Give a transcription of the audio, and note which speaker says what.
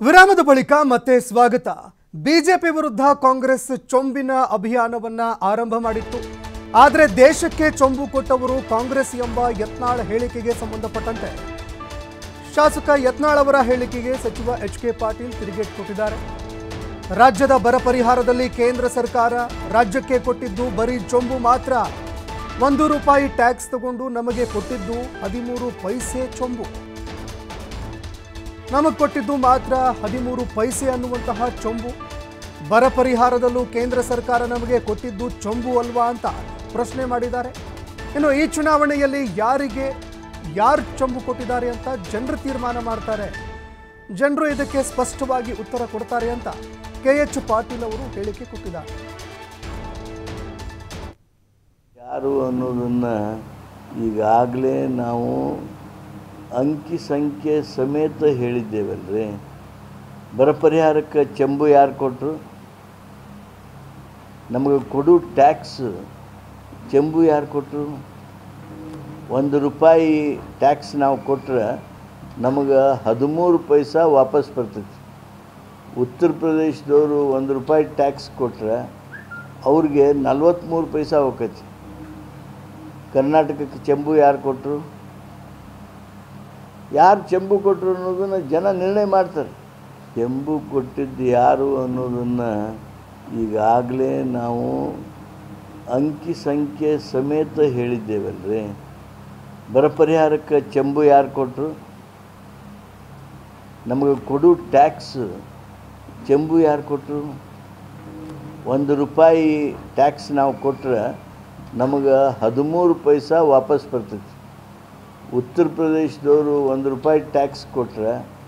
Speaker 1: ವಿರಾಮದ ಬಳಿಕ ಮತ್ತೆ ಸ್ವಾಗತ. ಬಿಜೆಪಿ ವಿರುದ್ಧ ಕಾಂಗ್ರೆಸ್ ಚೊಂಬಿನ ಅಭಿಯಾನವನ್ನ ಆರಂಭ ಮಾಡಿತ್ತು. ಆದರೆ ದೇಶಕ್ಕೆ ಚೊಂಬು ಕೊಟ್ಟವರು ಕಾಂಗ್ರೆಸ್ ಎಂಬ ಯತ್ನಾಳ್ ಹೇಳಿಕೆಗೆ ಸಂಬಂಧಪಟ್ಟಂತೆ ಶಾಸಕ ಯತ್ನಾಳ್ ಅವರ ಹೇಳಿಕೆಗೆ ಸಚಿವ ಎಚ್.ಕೆ. ಪಾಟೀಲ್ ತಿರುಗೇಟು ಕೊಟ್ಟಿದ್ದಾರೆ. ರಾಜ್ಯದ ಬರ ಪರಿಹಾರದಲ್ಲಿ ಕೇಂದ್ರ ಸರ್ಕಾರ ರಾಜ್ಯಕ್ಕೆ ಕೊಟ್ಟಿದ್ದು ಬರೀ ಚೊಂಬು ಮಾತ್ರ. ₹1 ಟ್ಯಾಕ್ಸ್ ತಗೊಂಡು ನಮಗೆ ಕೊಟ್ಟಿದ್ದು 13 ಪೈಸೆ ಚೊಂಬು. ನಮಗೆ ಕೊಟ್ಟಿದ್ದು ಮಾತ್ರ 13 ಪೈಸೆ ಅನ್ನುವಂತಹ ಚೊಂಬು. ಬರ ಪರಿಹಾರದಲ್ಲೂ ಕೇಂದ್ರ ಸರ್ಕಾರ ನಮಗೆ ಕೊಟ್ಟಿದ್ದು ಚೊಂಬು ಅಲ್ವಾ ಅಂತ ಪ್ರಶ್ನೆ ಮಾಡಿದ್ದಾರೆ. ಇನ್ನು ಈ ಚುನಾವಣೆಯಲ್ಲಿ ಯಾರು ಚೊಂಬು ಕೊಟ್ಟಿದ್ದಾರೆ ಅಂತ ಜನರು ತೀರ್ಮಾನ ಮಾಡ್ತಾರೆ. ಜನರು ಇದಕ್ಕೆ ಸ್ಪಷ್ಟವಾಗಿ ಉತ್ತರ ಕೊಡ್ತಾರೆ ಅಂತ ಕೆ.ಎಚ್. ಪಾಟೀಲ್ ಅವರು ಹೇಳಿಕೆ ಕೊಟ್ಟಿದ್ದಾರೆ.
Speaker 2: ಯಾರು ಅನ್ನೋದನ್ನು ಈಗಾಗಲೇ ನಾವು ಅಂಕಿ ಸಂಖ್ಯೆ ಸಮೇತ ಹೇಳಿದ್ದೇವಲ್ರಿ. ಬರ ಪರಿಹಾರಕ್ಕೆ ಚೆಂಬು ಯಾರು ಕೊಟ್ಟರು? ನಮಗೆ ಕೊಡು ಟ್ಯಾಕ್ಸ್ ಚೆಂಬು ಯಾರು ಕೊಟ್ಟರು? ₹1 ಟ್ಯಾಕ್ಸ್ ನಾವು ಕೊಟ್ಟರೆ ನಮಗೆ 13 ಪೈಸಾ ವಾಪಸ್ ಬರ್ತೈತಿ. ಉತ್ತರ ಪ್ರದೇಶದವರು ₹1 ಟ್ಯಾಕ್ಸ್ ಕೊಟ್ಟರೆ ಅವ್ರಿಗೆ 43 ಪೈಸಾ ಹೋಗೈತಿ. ಕರ್ನಾಟಕಕ್ಕೆ ಚೆಂಬು ಯಾರು ಕೊಟ್ಟರು? ಯಾರು ಚೆಂಬು ಕೊಟ್ಟರು ಅನ್ನೋದನ್ನು ಜನ ನಿರ್ಣಯ ಮಾಡ್ತಾರೆ. ಚೆಂಬು ಕೊಟ್ಟಿದ್ದು ಯಾರು ಅನ್ನೋದನ್ನು ಈಗಾಗಲೇ ನಾವು ಅಂಕಿ ಸಂಖ್ಯೆ ಸಮೇತ ಹೇಳಿದ್ದೇವಲ್ರಿ. ಬರ ಪರಿಹಾರಕ್ಕೆ ಚೆಂಬು ಯಾರು ಕೊಟ್ಟರು? ನಮಗೆ ಕೊಡು ಟ್ಯಾಕ್ಸ್ ಚೆಂಬು ಯಾರು ಕೊಟ್ಟರು? ₹1 ಟ್ಯಾಕ್ಸ್ ನಾವು ಕೊಟ್ಟರೆ ನಮಗೆ 13 ಪೈಸಾ ವಾಪಸ್ ಬರ್ತೈತಿ. ಉತ್ತರ ಪ್ರದೇಶದವರು ₹1 ಟ್ಯಾಕ್ಸ್ ಕೊಟ್ಟರೆ